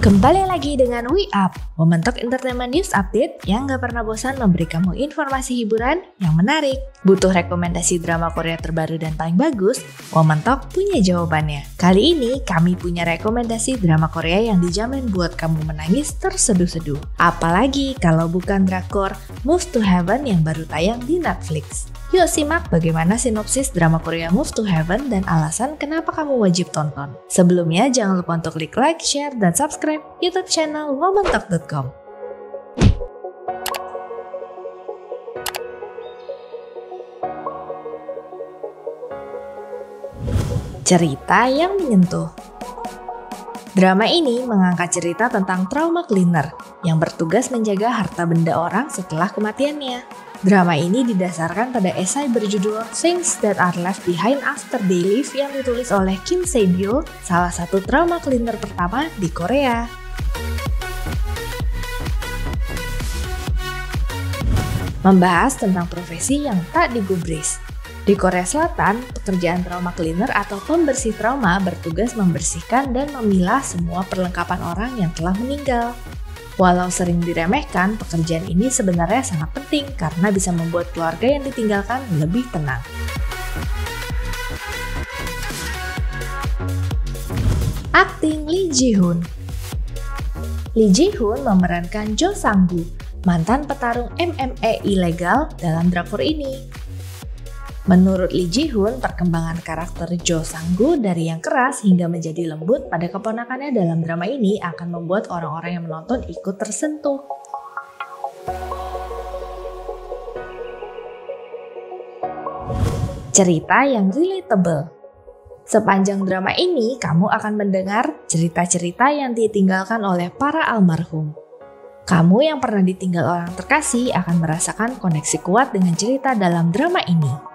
Kembali lagi dengan We Up, Momentok Entertainment News Update yang gak pernah bosan memberi kamu informasi hiburan yang menarik. Butuh rekomendasi drama Korea terbaru dan paling bagus? Momentok punya jawabannya. Kali ini kami punya rekomendasi drama Korea yang dijamin buat kamu menangis terseduh-seduh. Apalagi kalau bukan drakor Move to Heaven yang baru tayang di Netflix. Yuk simak bagaimana sinopsis drama Korea Move to Heaven dan alasan kenapa kamu wajib tonton. Sebelumnya jangan lupa untuk klik like, share, dan subscribe YouTube channel womantalk.com. Cerita yang menyentuh. Drama ini mengangkat cerita tentang trauma cleaner yang bertugas menjaga harta benda orang setelah kematiannya. Drama ini didasarkan pada esai berjudul Things That Are Left Behind After They Leave yang ditulis oleh Kim Se-byul, salah satu trauma cleaner pertama di Korea. Membahas tentang profesi yang tak digubris. Di Korea Selatan, pekerjaan trauma cleaner atau pembersih trauma bertugas membersihkan dan memilah semua perlengkapan orang yang telah meninggal. Walau sering diremehkan, pekerjaan ini sebenarnya sangat penting karena bisa membuat keluarga yang ditinggalkan lebih tenang. Akting Lee Ji-hoon. Lee Ji-hoon memerankan Jo Sang-gu, mantan petarung MMA ilegal dalam drakor ini. Menurut Lee Ji-hoon, perkembangan karakter Jo Sang-gu dari yang keras hingga menjadi lembut pada keponakannya dalam drama ini akan membuat orang-orang yang menonton ikut tersentuh. Cerita yang relatable. Sepanjang drama ini, kamu akan mendengar cerita-cerita yang ditinggalkan oleh para almarhum. Kamu yang pernah ditinggal orang terkasih akan merasakan koneksi kuat dengan cerita dalam drama ini.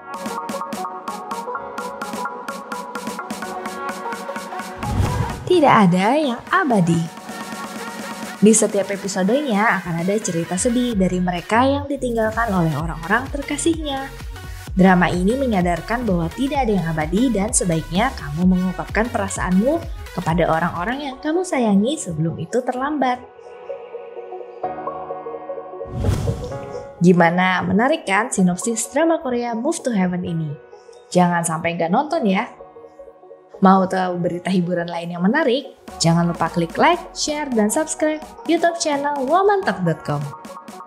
Tidak ada yang abadi. Di setiap episodenya akan ada cerita sedih dari mereka yang ditinggalkan oleh orang-orang terkasihnya. Drama ini menyadarkan bahwa tidak ada yang abadi dan sebaiknya kamu mengungkapkan perasaanmu kepada orang-orang yang kamu sayangi sebelum itu terlambat. Gimana, menarik kan sinopsis drama Korea Move to Heaven ini? Jangan sampai nggak nonton ya. Mau tahu berita hiburan lain yang menarik? Jangan lupa klik like, share, dan subscribe YouTube channel womantalk.com.